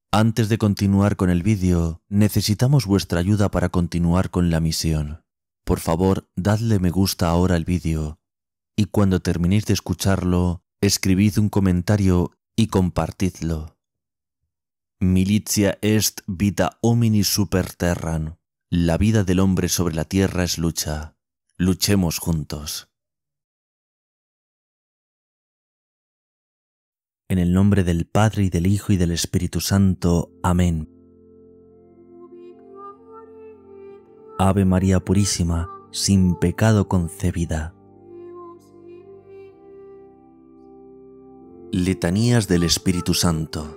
Antes de continuar con el vídeo, necesitamos vuestra ayuda para continuar con la misión. Por favor, dadle me gusta ahora al vídeo y cuando terminéis de escucharlo, escribid un comentario y compartidlo. Militia est vita homini super terram. La vida del hombre sobre la tierra es lucha. Luchemos juntos. En el nombre del Padre y del Hijo y del Espíritu Santo. Amén. Ave María Purísima, sin pecado concebida. Letanías del Espíritu Santo.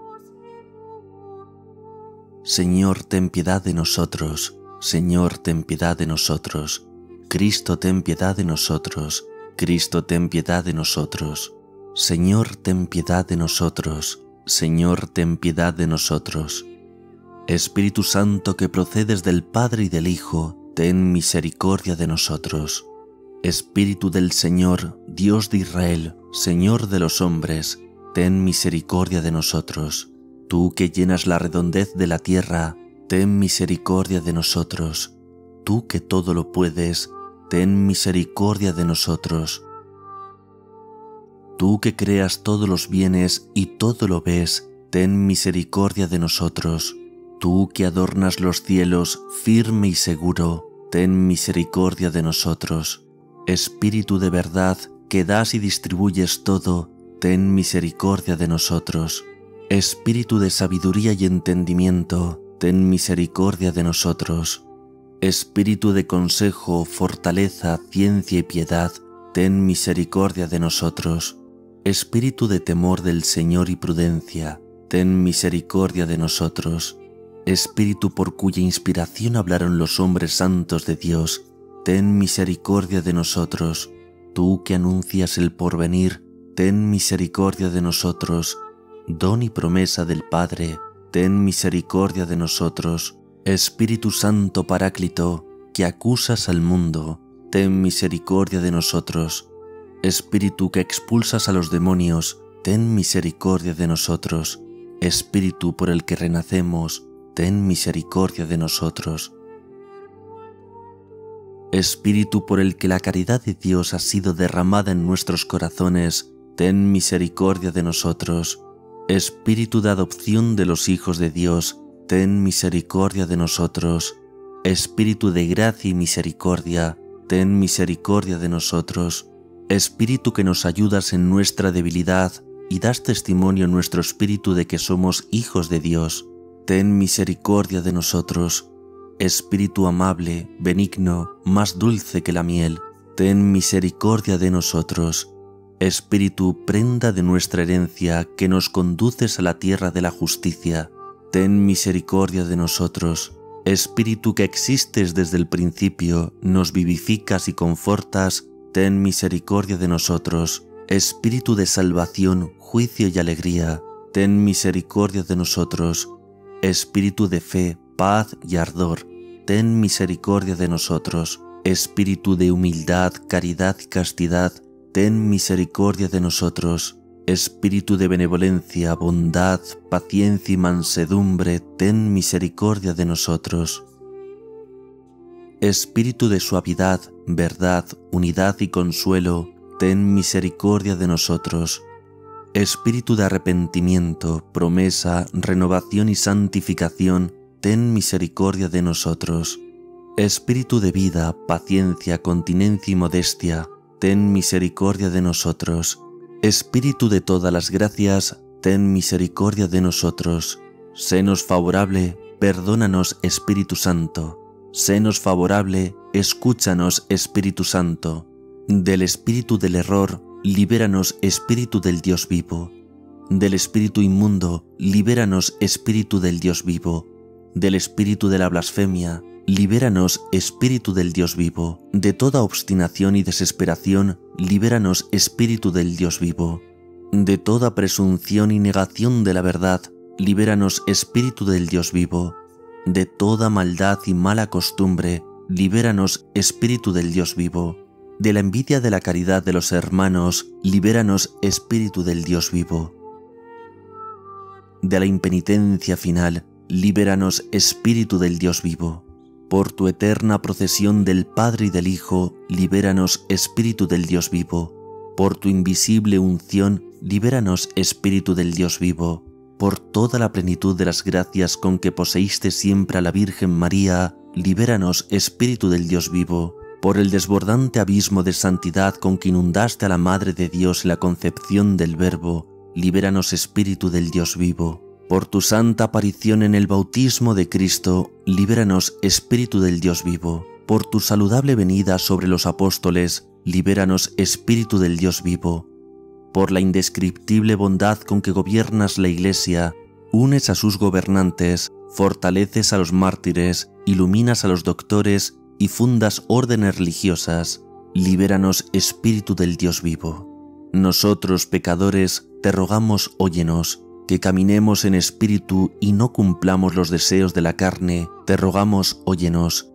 Señor, ten piedad de nosotros. Señor, ten piedad de nosotros. Cristo, ten piedad de nosotros. Cristo, ten piedad de nosotros. Señor, ten piedad de nosotros. Señor, ten piedad de nosotros. Espíritu Santo que procedes del Padre y del Hijo, ten misericordia de nosotros. Espíritu del Señor, Dios de Israel, Señor de los hombres, ten misericordia de nosotros. Tú que llenas la redondez de la tierra, ten misericordia de nosotros. Tú que todo lo puedes, ten misericordia de nosotros. Tú que creas todos los bienes y todo lo ves, ten misericordia de nosotros. Tú que adornas los cielos firme y seguro, ten misericordia de nosotros. Espíritu de verdad, que das y distribuyes todo, ten misericordia de nosotros. Espíritu de sabiduría y entendimiento, ten misericordia de nosotros. Espíritu de consejo, fortaleza, ciencia y piedad, ten misericordia de nosotros. Espíritu de temor del Señor y prudencia, ten misericordia de nosotros. Espíritu por cuya inspiración hablaron los hombres santos de Dios, ten misericordia de nosotros. Tú que anuncias el porvenir, ten misericordia de nosotros. Don y promesa del Padre, ten misericordia de nosotros. Espíritu Santo Paráclito, que acusas al mundo, ten misericordia de nosotros. Espíritu que expulsas a los demonios, ten misericordia de nosotros. Espíritu por el que renacemos, ten misericordia de nosotros. Espíritu por el que la caridad de Dios ha sido derramada en nuestros corazones, ten misericordia de nosotros. Espíritu de adopción de los hijos de Dios, ten misericordia de nosotros. Espíritu de gracia y misericordia, ten misericordia de nosotros. Espíritu que nos ayudas en nuestra debilidad y das testimonio en nuestro espíritu de que somos hijos de Dios, ten misericordia de nosotros. Espíritu amable, benigno, más dulce que la miel, ten misericordia de nosotros. Espíritu, prenda de nuestra herencia, que nos conduces a la tierra de la justicia, ten misericordia de nosotros. Espíritu que existes desde el principio, nos vivificas y confortas, ten misericordia de nosotros. Espíritu de salvación, juicio y alegría, ten misericordia de nosotros. Espíritu de fe, paz y ardor, ten misericordia de nosotros. Espíritu de humildad, caridad y castidad, ten misericordia de nosotros. Espíritu de benevolencia, bondad, paciencia y mansedumbre, ten misericordia de nosotros. Espíritu de suavidad, verdad, unidad y consuelo, ten misericordia de nosotros. Espíritu de arrepentimiento, promesa, renovación y santificación, ten misericordia de nosotros. Espíritu de vida, paciencia, continencia y modestia, ten misericordia de nosotros. Espíritu de todas las gracias, ten misericordia de nosotros. Sénos favorable, perdónanos, Espíritu Santo. Sénos favorable, escúchanos, Espíritu Santo. Del espíritu del error, libéranos, Espíritu del Dios vivo. Del espíritu inmundo, libéranos, Espíritu del Dios vivo. Del espíritu de la blasfemia, libéranos, Espíritu del Dios vivo. De toda obstinación y desesperación, libéranos, Espíritu del Dios vivo. De toda presunción y negación de la verdad, libéranos, Espíritu del Dios vivo. De toda maldad y mala costumbre, libéranos, Espíritu del Dios vivo. De la envidia de la caridad de los hermanos, libéranos, Espíritu del Dios vivo. de la impenitencia final, libéranos, Espíritu del Dios vivo. Por tu eterna procesión del Padre y del Hijo, libéranos, Espíritu del Dios vivo. Por tu invisible unción, libéranos, Espíritu del Dios vivo. Por toda la plenitud de las gracias con que poseíste siempre a la Virgen María, libéranos, Espíritu del Dios vivo. Por el desbordante abismo de santidad con que inundaste a la Madre de Dios en la concepción del Verbo, libéranos, Espíritu del Dios vivo. Por tu santa aparición en el bautismo de Cristo, libéranos, Espíritu del Dios vivo. Por tu saludable venida sobre los apóstoles, libéranos, Espíritu del Dios vivo. Por la indescriptible bondad con que gobiernas la Iglesia, unes a sus gobernantes, fortaleces a los mártires, iluminas a los doctores y fundas órdenes religiosas, libéranos, Espíritu del Dios vivo. Nosotros, pecadores, te rogamos, óyenos, que caminemos en espíritu y no cumplamos los deseos de la carne, te rogamos, óyenos.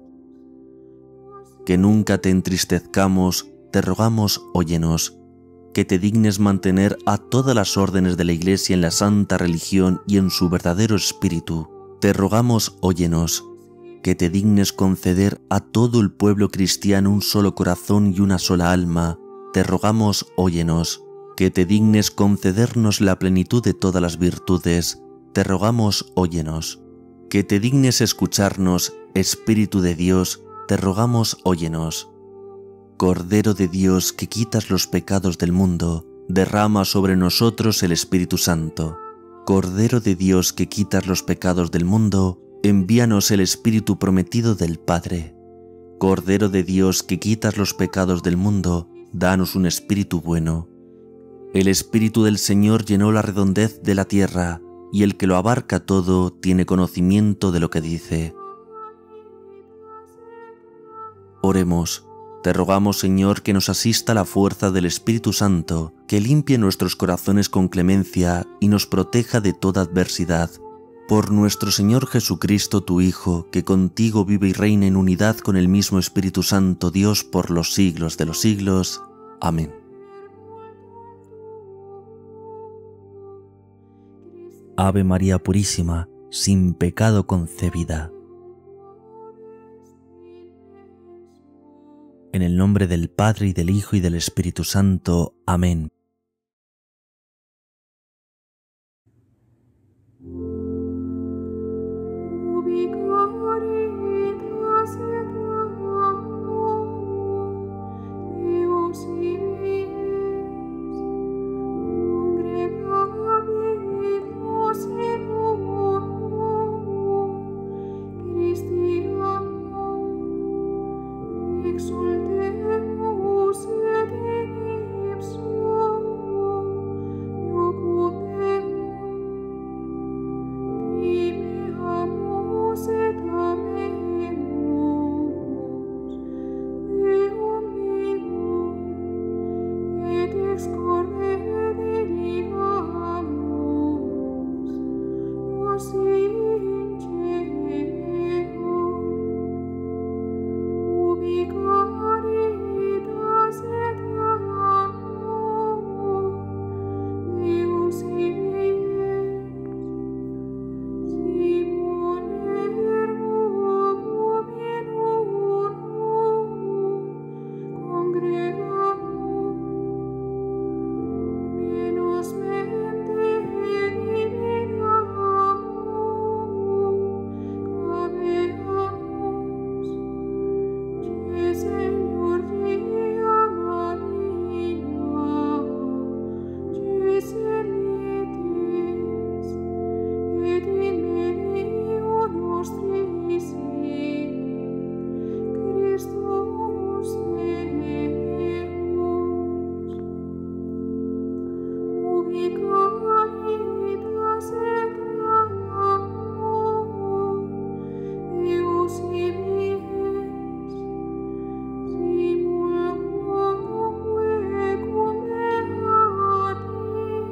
Que nunca te entristezcamos, te rogamos, óyenos. Que te dignes mantener a todas las órdenes de la Iglesia en la santa religión y en su verdadero espíritu, te rogamos, óyenos. Que te dignes conceder a todo el pueblo cristiano un solo corazón y una sola alma, te rogamos, óyenos. Que te dignes concedernos la plenitud de todas las virtudes, te rogamos, óyenos. Que te dignes escucharnos, Espíritu de Dios, te rogamos, óyenos. Cordero de Dios, que quitas los pecados del mundo, derrama sobre nosotros el Espíritu Santo. Cordero de Dios, que quitas los pecados del mundo, envíanos el Espíritu prometido del Padre. Cordero de Dios, que quitas los pecados del mundo, danos un espíritu bueno. El Espíritu del Señor llenó la redondez de la tierra, y el que lo abarca todo tiene conocimiento de lo que dice. Oremos. Te rogamos, Señor, que nos asista la fuerza del Espíritu Santo, que limpie nuestros corazones con clemencia y nos proteja de toda adversidad. Por nuestro Señor Jesucristo, tu Hijo, que contigo vive y reina en unidad con el mismo Espíritu Santo, Dios, por los siglos de los siglos. Amén. Ave María Purísima, sin pecado concebida. En el nombre del Padre, y del Hijo, y del Espíritu Santo. Amén.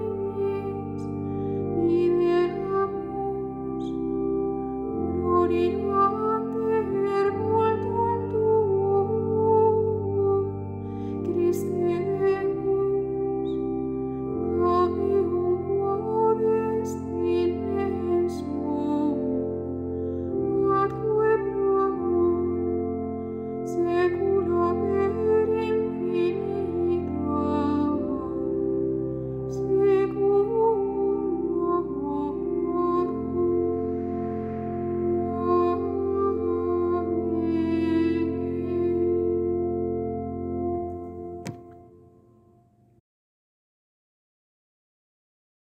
Gloria